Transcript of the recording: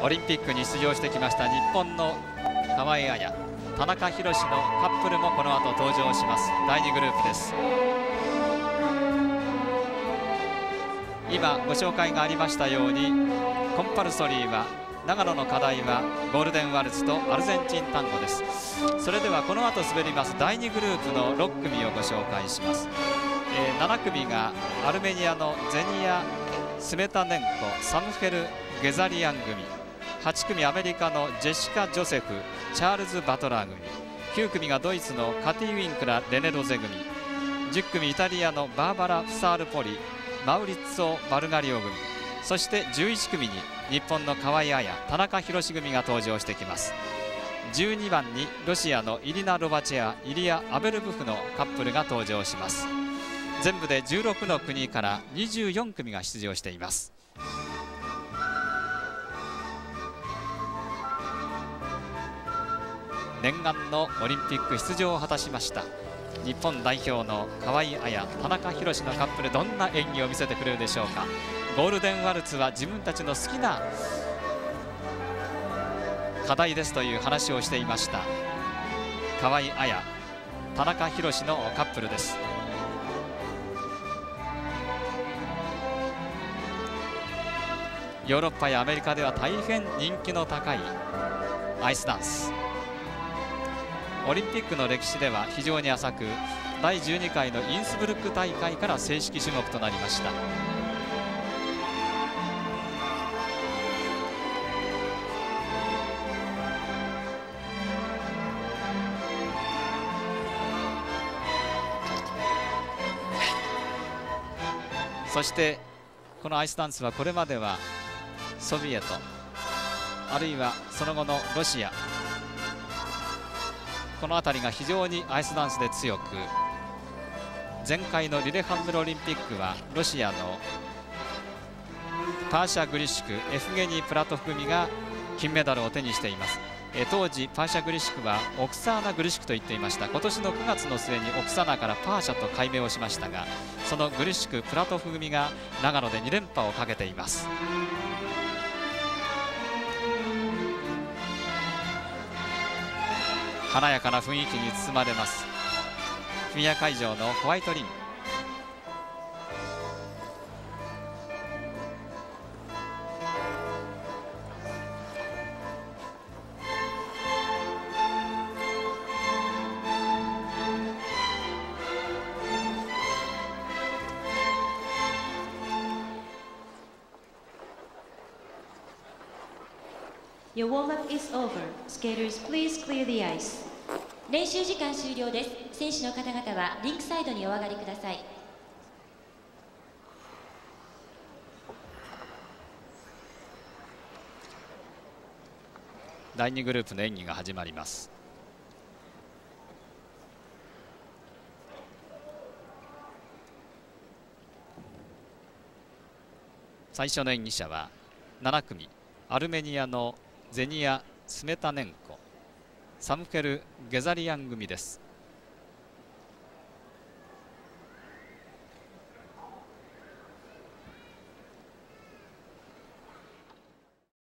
オリンピックに出場してきました日本の河合彩、田中裕史のカップルもこの後登場します。第2グループです。今ご紹介がありましたように、コンパルソリーは長野の課題はゴールデンワルツとアルゼンチンタンゴです。それではこの後滑ります第2グループの6組をご紹介します。7組がアルメニアのゼニア・スメタネンコ・サムフェル・ゲザリアン組、8組アメリカのジェシカ・ジョセフ・チャールズ・バトラー組、9組がドイツのカティ・ウィンクラ・レネロゼ組、10組イタリアのバーバラ・フサールポリ、マウリッツォ・バルガリオ組、そして11組に日本の河合彩、田中裕史組が登場してきます。12番にロシアのイリナ・ロバチェア、イリア・アベルブフのカップルが登場します。全部で16の国から24組が出場しています。念願のオリンピック出場を果たしました日本代表の河合彩、田中裕史のカップル、どんな演技を見せてくれるでしょうか。ゴールデンワルツは自分たちの好きな課題ですという話をしていました河合彩、田中裕史のカップルです。ヨーロッパやアメリカでは大変人気の高いアイスダンス。オリンピックの歴史では非常に浅く、第12回のインスブルック大会から正式種目となりました。そしてこのアイスダンスはこれまではソビエト、あるいはその後のロシア、この辺りが非常にアイスダンスで強く、前回のリレハンメルオリンピックはロシアのパーシャ・グリシュク、エフゲニー・プラトフ組が金メダルを手にしています。当時パーシャ・グリシュクはオクサーナ・グリシュクと言っていました。今年の9月の末にオクサーナからパーシャと改名をしましたが、そのグリシュク・プラトフ組が長野で2連覇をかけています。華やかな雰囲気に包まれますフィギュア会場のホワイトリング。 Your warm-up is over. Skaters, please clear the ice. 練習時間終了です。選手の方々はリンクサイドにお上がりください。 第2グループの演技が始まります。最初の演技者は7組アルメニアのゼニア・スメタネンコ、サムフェル・ゲザリアン組です。